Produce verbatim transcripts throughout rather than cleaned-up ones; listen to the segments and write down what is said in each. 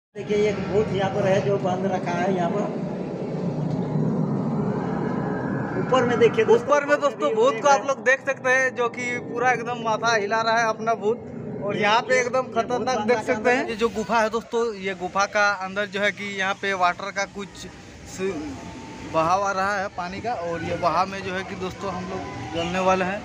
देखिए एक भूत यहाँ पर है जो बंद रखा है यहाँ पर ऊपर में। देखिए ऊपर में दोस्तों भूत को आप लोग देख सकते हैं जो कि पूरा एकदम माथा हिला रहा है अपना भूत। और यहाँ पे एकदम खतरनाक देख सकते हैं। ये जो गुफा है दोस्तों, ये गुफा का अंदर जो है कि यहाँ पे वाटर का कुछ बहाव आ रहा है पानी का। और ये बहाव में जो है कि दोस्तों हम लोग जलने वाले हैं।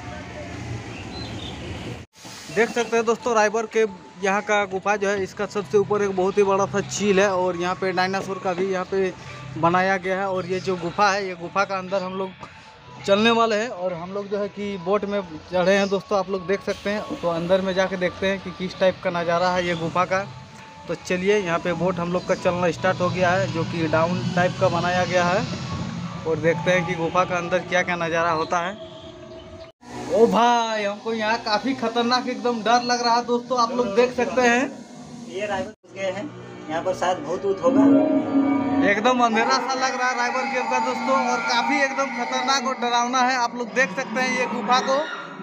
देख सकते हैं दोस्तों रायबर के यहाँ का गुफा जो है, इसका सबसे ऊपर एक बहुत ही बड़ा सा झील है। और यहाँ पे डायनासोर का भी यहाँ पे बनाया गया है। और ये जो गुफा है, ये गुफा का अंदर हम लोग चलने वाले हैं। और हम लोग जो है कि बोट में चढ़े हैं दोस्तों, आप लोग देख सकते हैं। तो अंदर में जाके देखते हैं कि किस टाइप का नज़ारा है ये गुफा का। तो चलिए, यहाँ पे बोट हम लोग का चलना स्टार्ट हो गया है, जो कि डाउन टाइप का बनाया गया है। और देखते हैं कि गुफा का अंदर क्या क्या नज़ारा होता है। ओ भाई, हमको यहाँ काफ़ी खतरनाक एकदम डर लग रहा है दोस्तों, आप लोग देख सकते हैं। ये रायबर घुस गए हैं यहाँ पर, शायद भूत ऊत होगा। एकदम अंधेरा सा लग रहा है रायबर केव का दोस्तों, और काफी एकदम खतरनाक और डरावना है। आप लोग देख सकते हैं ये गुफा को।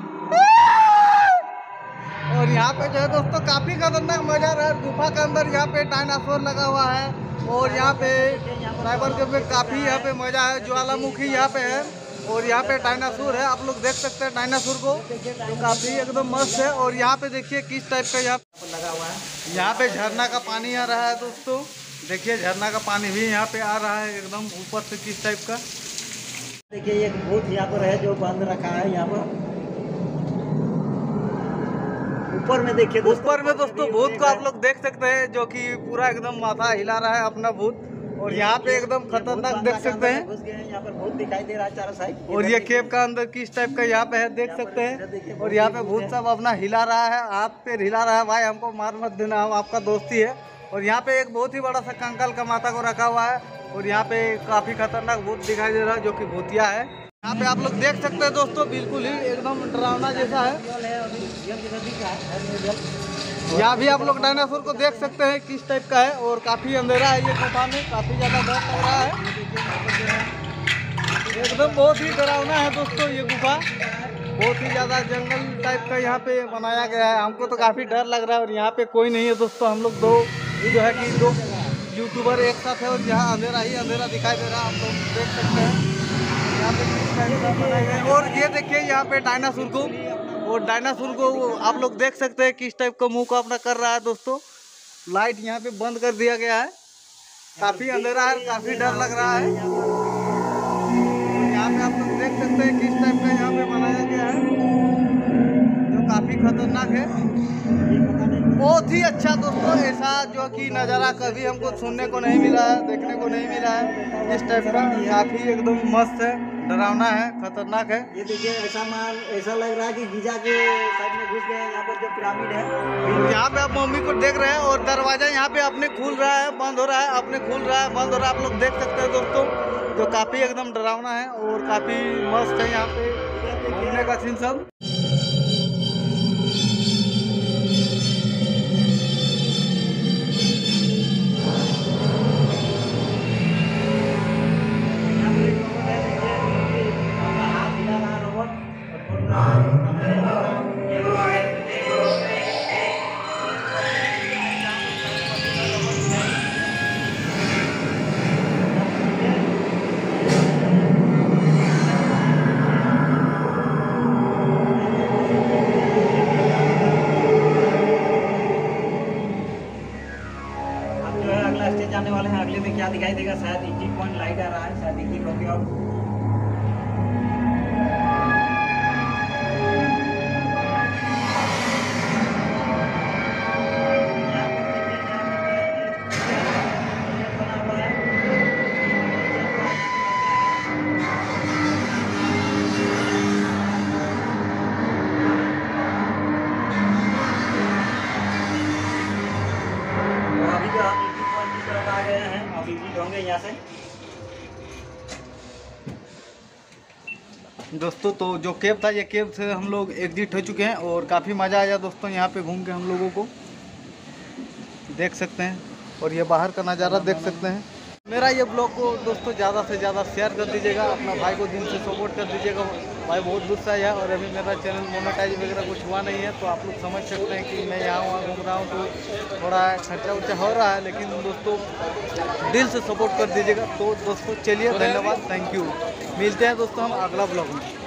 और यहाँ पे जो है दोस्तों काफी खतरनाक मजा रहा है गुफा के अंदर। यहाँ पे डायनासोर लगा हुआ है। और यहाँ पे रायबर केव में काफी यहाँ पे मजा है। ज्वालामुखी यहाँ पे है और यहाँ पे डायनासोर है, आप लोग देख सकते हैं डायनासोर को, तो काफी एकदम मस्त है। और यहाँ पे देखिए किस टाइप का यहाँ लगा हुआ है। यहाँ पे झरना का पानी आ रहा है दोस्तों। देखिए झरना का पानी भी यहाँ पे आ रहा है एकदम ऊपर से किस टाइप का। देखिए एक भूत यहाँ पर है जो बंद रखा है यहाँ पर ऊपर में। देखिए ऊपर में दोस्तों भूत को आप लोग देख सकते हैं, जो कि पूरा एकदम माथा हिला रहा है अपना भूत। और यहाँ पे एकदम खतरनाक देख सकते हैं। घुस गए हैं यहाँ पर, भूत दिखाई दे रहा है चारों साइड। और ये केव का अंदर किस टाइप का यहाँ पे है देख सकते हैं। और यहाँ पे भूत सब अपना हिला रहा है, हाथ पे हिला रहा है। भाई हमको मार मत देना, हम आपका दोस्ती है। और यहाँ पे एक बहुत ही बड़ा सा कंकाल का माता को रखा हुआ है। और यहाँ पे काफी खतरनाक भूत दिखाई दे रहा है, जो कि भूतिया है। यहाँ पे आप लोग देख सकते हैं दोस्तों, बिल्कुल ही एकदम डरावना जैसा है। यहाँ भी आप लोग डायनासोर को देख सकते हैं किस टाइप का है। और काफी अंधेरा है ये गुफा में, काफी ज्यादा डर लग रहा है। एकदम बहुत ही डरावना है दोस्तों ये गुफा, बहुत ही ज्यादा जंगल टाइप का यहाँ पे बनाया गया है। हमको तो काफी डर लग रहा है। और यहाँ पे कोई नहीं है दोस्तों, हम लोग दो जो है कि दो यूट्यूबर एक साथ है। और यहाँ अंधेरा ही अंधेरा दिखाई दे रहा है, आप लोग देख सकते हैं यहाँ पे किस टाइप का बनाया गया है। और ये देखिए यहाँ पे डायनासोर को, और डायनासोर को आप लोग देख सकते हैं किस टाइप का मुंह को अपना कर रहा है दोस्तों। लाइट यहाँ पे बंद कर दिया गया है, काफी अंधेरा है, काफी डर लग रहा है। यहाँ पे आप लोग देख सकते हैं किस टाइप का यहाँ पे बनाया गया है, जो काफी खतरनाक है। बहुत ही अच्छा दोस्तों, ऐसा जो कि नज़ारा कभी हमको सुनने को नहीं मिला है, देखने को नहीं मिला है इस टाइप का। काफी एकदम मस्त है, डरावना है, खतरनाक है। ये देखिए ऐसा माल, ऐसा लग रहा है कि गीजा के साइड में घुस गए हैं यहाँ पर जो पिरामिड है। यहाँ पे आप मम्मी को देख रहे हैं। और दरवाजा यहाँ पे अपने खुल रहा है, बंद हो रहा है, अपने खुल रहा है, बंद हो रहा है, आप लोग देख सकते हैं दोस्तों, जो काफी एकदम डरावना है। और काफी मस्त है यहाँ पे घूमने का सीन सब। जाने वाले हैं, अगले में क्या दिखाई देगा, शायद इंडिक पॉइंट लाइट आ रहा है, शायद इंडिक हो गया। होंगे यहाँ से दोस्तों। तो जो केव था, ये केव से हम लोग एग्जिट हो चुके हैं। और काफ़ी मज़ा आया दोस्तों यहाँ पे घूम के हम लोगों को, देख सकते हैं। और ये बाहर का नज़ारा देख सकते हैं। मेरा ये ब्लॉग को दोस्तों ज़्यादा से ज़्यादा शेयर कर दीजिएगा, अपना भाई को दिल से सपोर्ट कर दीजिएगा। भाई बहुत गुस्सा है और अभी मेरा चैनल मोनेटाइज वगैरह कुछ हुआ नहीं है, तो आप लोग समझ सकते हैं कि मैं यहाँ वहाँ घूम रहा हूँ तो थोड़ा खर्चा उर्चा हो रहा है, लेकिन दोस्तों दिल से सपोर्ट कर दीजिएगा। तो दोस्तों चलिए, धन्यवाद, थैंक यू। मिलते हैं दोस्तों हम अगला ब्लॉग में।